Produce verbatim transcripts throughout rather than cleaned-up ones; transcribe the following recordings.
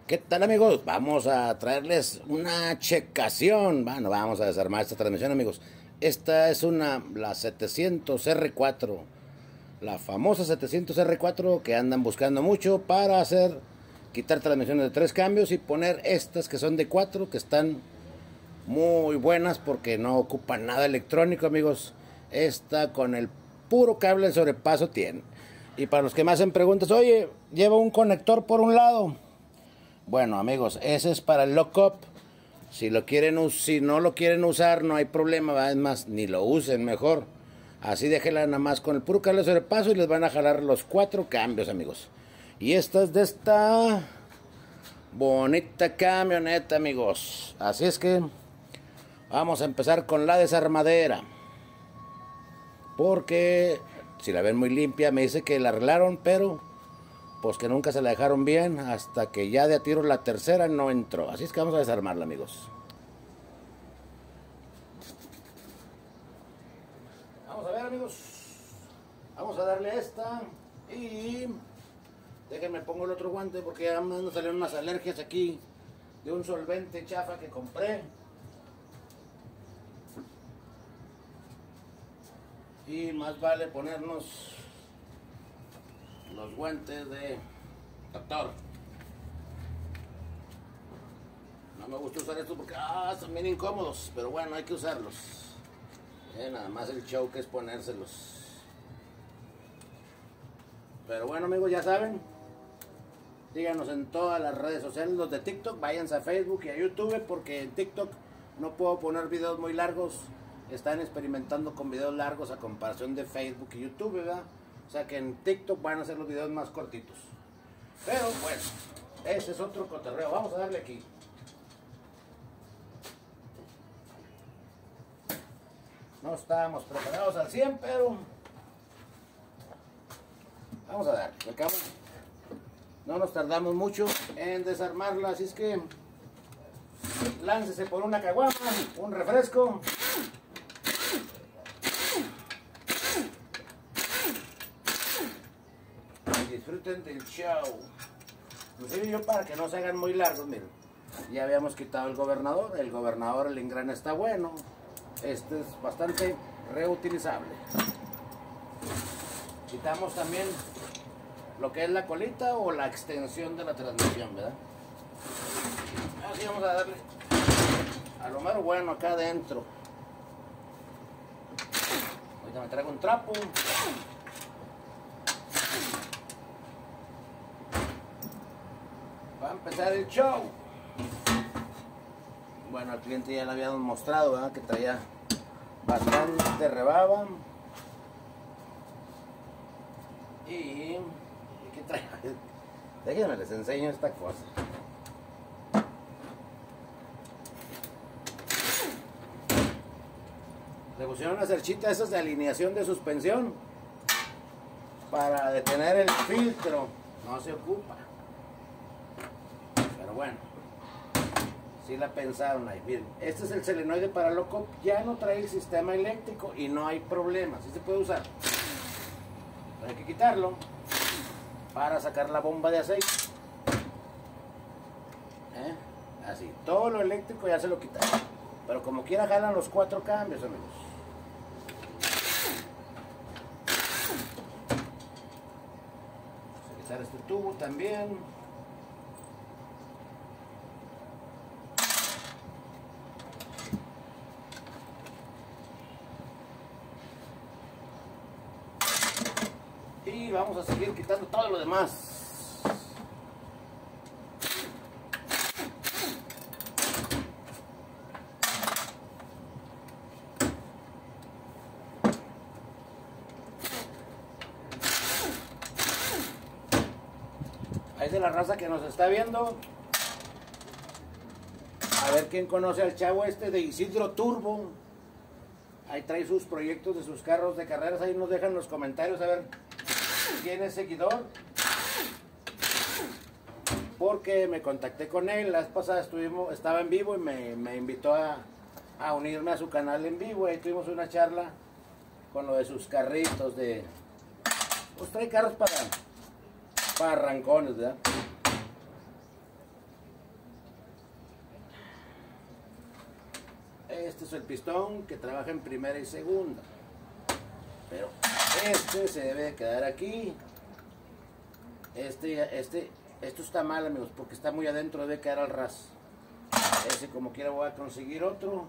¿Qué tal, amigos? Vamos a traerles una checación. Bueno, vamos a desarmar esta transmisión, amigos. Esta es una, la setecientos R cuatro. La famosa setecientos R cuatro que andan buscando mucho para hacer, quitar transmisiones de tres cambios y poner estas que son de cuatro, que están muy buenas porque no ocupan nada electrónico, amigos. Esta con el puro cable de sobrepaso tiene. Y para los que me hacen preguntas, oye, lleva un conector por un lado. Bueno, amigos, ese es para el lockup. Si lo quieren, si no lo quieren usar, no hay problema, ¿verdad? Es más, ni lo usen mejor. Así déjenla nada más con el puro cable de sobrepaso y les van a jalar los cuatro cambios, amigos. Y esta es de esta bonita camioneta, amigos. Así es que vamos a empezar con la desarmadera. Porque si la ven muy limpia, me dice que la arreglaron, pero pues que nunca se la dejaron bien, hasta que ya de a tiro la tercera no entró. Así es que vamos a desarmarla, amigos. Vamos a ver, amigos. Vamos a darle esta. Y déjenme pongo el otro guante porque ya me han salido unas alergias aquí de un solvente chafa que compré. Y más vale ponernos los guantes de doctor. No me gusta usar estos porque ah, son bien incómodos, pero bueno, hay que usarlos. Eh, nada más el show que es ponérselos. Pero bueno, amigos, ya saben, síganos en todas las redes sociales. Los de TikTok, váyanse a Facebook y a YouTube, porque en TikTok no puedo poner videos muy largos. Están experimentando con videos largos a comparación de Facebook y YouTube, ¿verdad? O sea que en TikTok van a ser los videos más cortitos. Pero bueno, ese es otro cotorreo. Vamos a darle aquí. No estábamos preparados al cien, pero vamos a darle. Al cabo, no nos tardamos mucho en desarmarla, así es que láncese por una caguama, un refresco. Disfruten del show. Inclusive yo, para que no se hagan muy largos, miren, ya habíamos quitado el gobernador. El gobernador, el engrane está bueno. Este es bastante reutilizable. Quitamos también lo que es la colita o la extensión de la transmisión, ¿verdad? Así vamos a darle a lo mero bueno acá adentro. Ahorita me traigo un trapo. Va a empezar el show. Bueno, al cliente ya le habíamos mostrado, ¿verdad? Que traía bastante rebaba. Y, ¿y qué trae? Déjenme les enseño esta cosa. Le pusieron una cerchita esas de alineación de suspensión para detener el filtro. No se ocupa. Pero bueno, si la pensaron ahí. Miren, este es el solenoide para loco. Ya no trae el sistema eléctrico y no hay problema. Sí se puede usar. Pero hay que quitarlo para sacar la bomba de aceite. ¿Eh? Así, todo lo eléctrico ya se lo quitaron. Pero como quiera jalan los cuatro cambios, amigos. Vamos a quitar este tubo también. Y vamos a seguir quitando todo lo demás. Ahí es de la raza que nos está viendo. A ver quién conoce al chavo este de Isidro Turbo. Ahí trae sus proyectos de sus carros de carreras. Ahí nos dejan los comentarios a ver quién es seguidor, porque me contacté con él la vez pasada, estuvimos, estaba en vivo y me, me invitó a, a unirme a su canal en vivo. Ahí tuvimos una charla con lo de sus carritos de, pues trae carros para, para arrancones, ¿verdad? Este es el pistón que trabaja en primera y segunda. Pero este se debe de quedar aquí. Este, este, esto está mal, amigos, porque está muy adentro, debe quedar al ras. Ese como quiera voy a conseguir otro.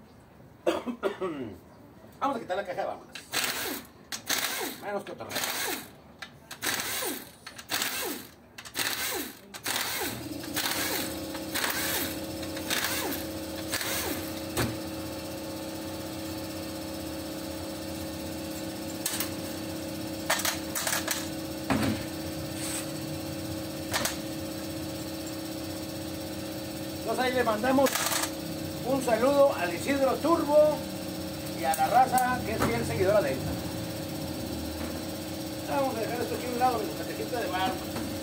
Vamos a quitar la caja, vámonos. Menos cotorreo. Entonces ahí le mandamos un saludo al Isidro Turbo y a la raza que es fiel seguidora de esta. Vamos a dejar esto aquí a un lado de la cajita de barro.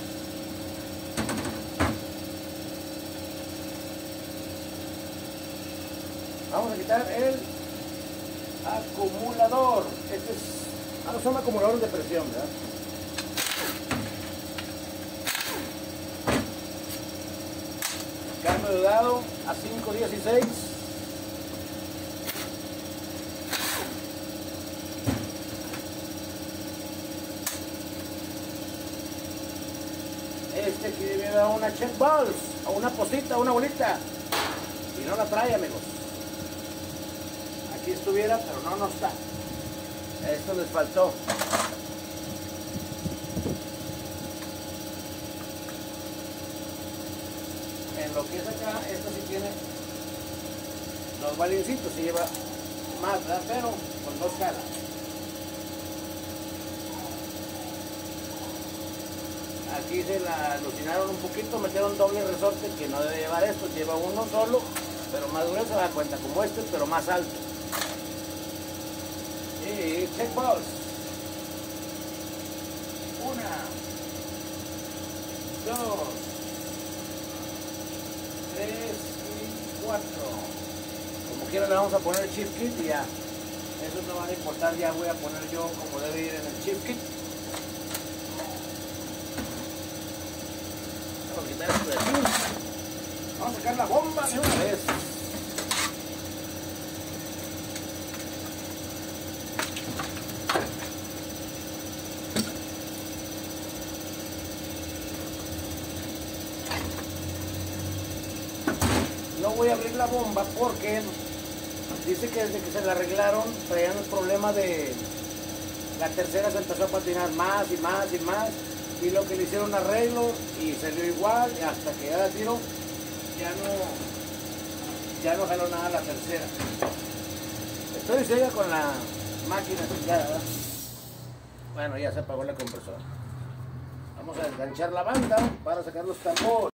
Vamos a quitar el acumulador. Este es, ah, son acumuladores de presión, ¿verdad? Cambio de dado a cinco dieciséis. Este aquí debe dar una check balls, o una posita, una bolita. Y no la trae, amigos. Aquí estuviera, pero no, no está. Esto les faltó. En lo que es acá, esto sí tiene los balincitos, se lleva más, ¿verdad? Pero con dos caras. Aquí se la alucinaron un poquito, metieron doble resorte que no debe llevar esto, lleva uno solo, pero más duro se da cuenta, como este, pero más alto. Y check balls. Una, dos, tres y cuatro. Como quiera le vamos a poner el chip kit y ya. Eso no va a importar, ya voy a poner yo como debe ir en el chip kit. Vamos a quitar esto de aquí. Vamos a sacar la bomba de una vez. No voy a abrir la bomba porque dice que desde que se la arreglaron traían el problema de la tercera, se empezó a patinar más y más y más, y lo que le hicieron arreglo y salió igual, y hasta que ya la tiro ya no ya no jaló nada la tercera. Estoy ciega con la máquina chingada, ¿verdad? Bueno, ya se apagó la compresora. Vamos a enganchar la banda para sacar los tambores.